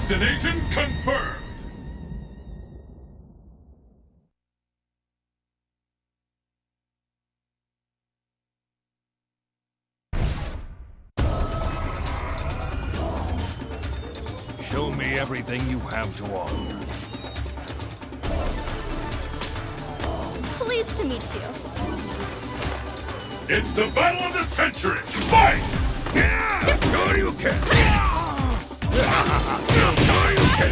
Destination confirmed! Show me everything you have to offer. Pleased to meet you. It's the battle of the century! Fight! Sure you can! Sure you can!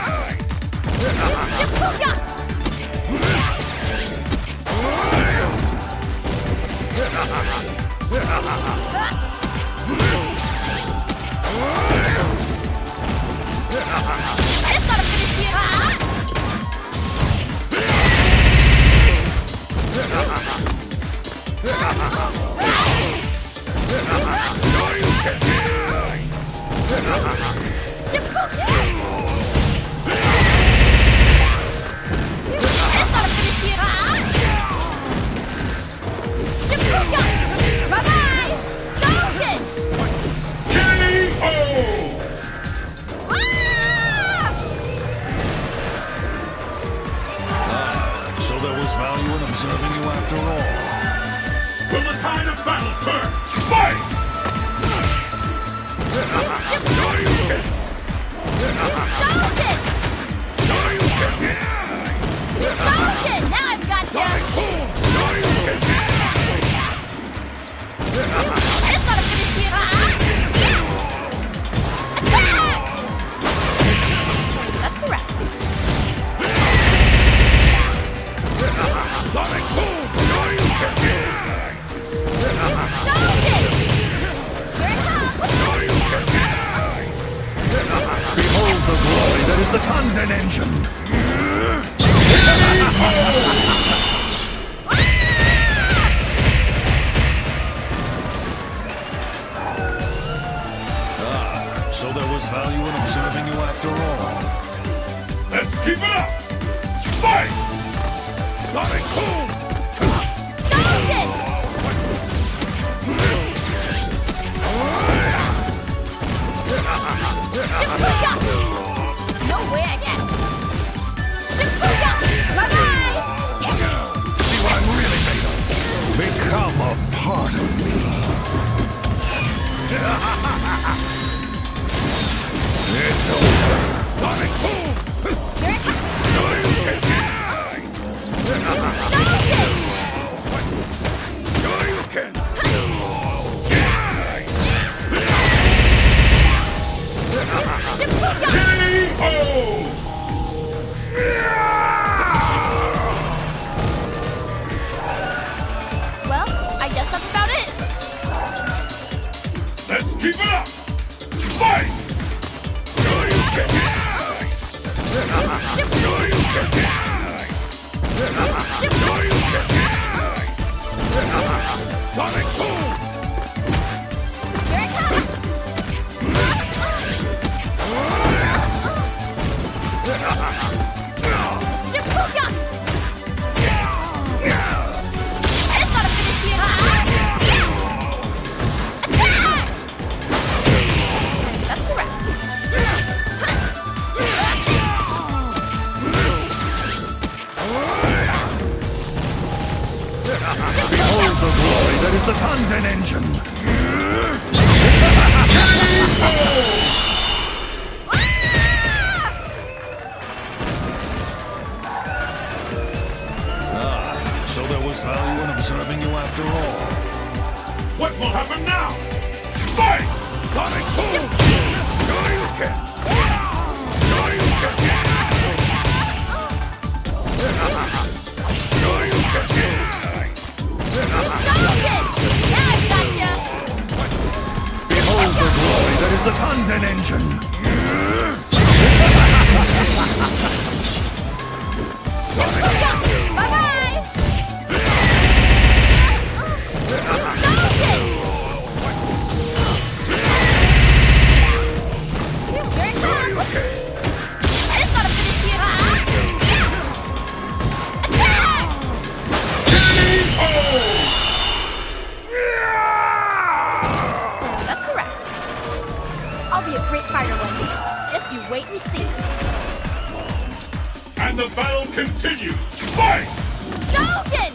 It's gotta finish here! Sure you can! It's gotta finish here! Bye-bye! Don't it! K.O. So there was value in observing you after all. Will the tide of battle turn? Fight! Sure you can! Don't it! Sure you can! Don't it! Now I've got you! Sure you can! It's gotta finish here! Attack! That's a wrap. Sonic boom! Sure you can! Don't it! Here it comes! Sure you can! Behold the glory that is the Tanden engine! So there was value in observing you after all. Let's keep it up! Fight! Sonic boom! Don't it! Shifuka! No way again! Shifuka! Bye-bye! Yeah. See what I'm really made of. Become a part of me. It's over. Sonic boom! Here it comes! Sure you can! Don't it! Sure you can! Shifuka! K.O. Well, I guess that's about it. Let's keep it up! Fight! Sure you can! Sure you can! Sure you can! Sonic boom! Here it comes! Shifuka! It's gotta finish here! Attack! That's a wrap. Behold the glory that is the Tanden engine! So there was value in observing you after all. What will happen now? Fight! Sonic boom! Sure you can! Sure you can! Sure you can! Don't it! Now I've got you! Behold the glory that is the Tanden engine! Shifuka! Bye-bye! Don't it! And the battle continues! Fight! Shogun!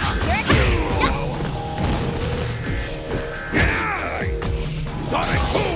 Sonic boom!